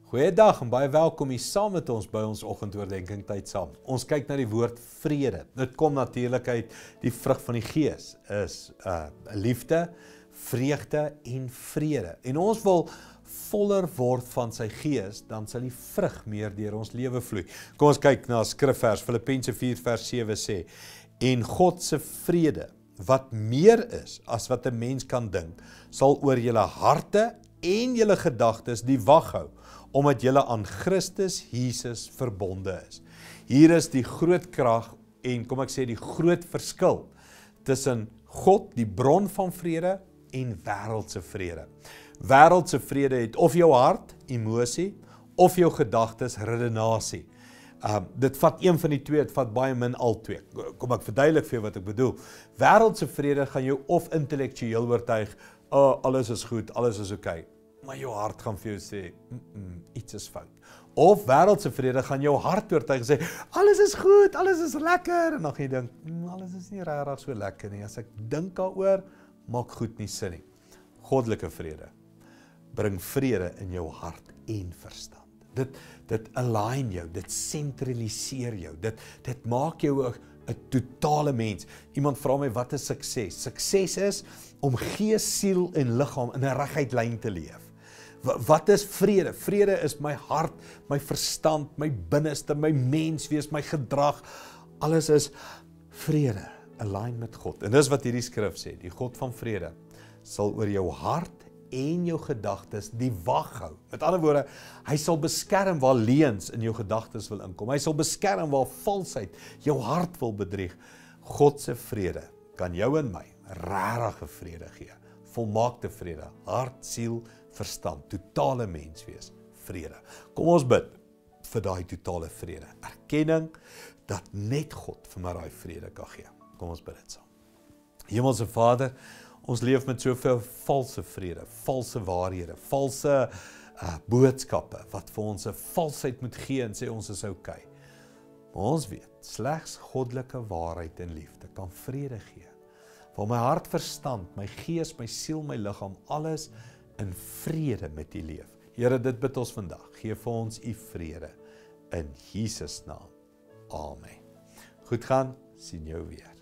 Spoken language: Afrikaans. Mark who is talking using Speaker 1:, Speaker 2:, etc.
Speaker 1: Goeiedag en baie welkom hier saam met ons by ons oggendoordenkings tyd saam. Ons kyk na die woord vrede. Dit kom natuurlik uit die vrug van die Gees is liefde, vreugde en vrede. En ons wil voller word van sy Gees, dan sal die vrug meer deur ons lewe vloei. Kom ons kyk na 'n skrifvers, Filippense 4 vers 7 sê: "En God se vrede, wat meer is as wat 'n mens kan dink, sal oor julle harte en julle gedagtes die wag hou, omdat julle aan Christus Jesus verbonde is." Hier is die groot krag en kom ek sê die groot verskil tussen God, die bron van vrede, en wêreldse vrede. Wêreldse vrede het of jou hart, emosie, of jou gedagtes, redenasie. Dit vat een van die twee, dit vat baie min al twee. Kom ek verduidelik vir jou wat ek bedoel. Wêreldse vrede gaan jou of intellektueel oortuig, alles is goed, alles is oké. Maar jou hart gaan vir jou sê, iets is fout. Of wêreldse vrede gaan jou hart oortuig en sê, alles is goed, alles is lekker. En dan gaan jy dink, alles is nie regtig so lekker nie. As ek dink daaroor, maak goed nie sin nie. Goddelike vrede bring vrede in jou hart en verstand. Dit align jou, dit sentraliseer jou, dit maak jou 'n totale mens. Iemand vra my, wat is sukses? Sukses is om gees, siel en liggaam in 'n reguit lyn te leef. Wat is vrede? Vrede is my hart, my verstand, my binneste, my menswees, my gedrag. Alles is vrede, align met God. En dis wat hierdie skrif sê, die God van vrede sal oor jou hart en jou gedagtes die wag hou. Met ander woorde, hy sal beskerm waar leuns in jou gedagtes wil inkom. Hy sal beskerm waar valsheid jou hart wil bedrieg. God se vrede kan jou en my regte vrede gee. Volmaakte vrede, hart, siel, verstand, totale mens wees, vrede. Kom ons bid vir daai totale vrede. Erkenning dat net God vir my daai vrede kan gee. Kom ons bid dit saam. Hemelse Vader, ons leef met soveel valse vrede, valse waarhede, valse boodskappe, wat vir ons 'n valsheid moet gee en sê ons is okay. Maar ons weet, slegs goddelike waarheid en liefde kan vrede gee. Vir my hart, verstand, my gees, my siel, my liggaam, alles in vrede met U leef. Here, dit bid ons vandag. Gee vir ons U vrede. In Jesus naam. Amen. Goed gaan, sien jou weer.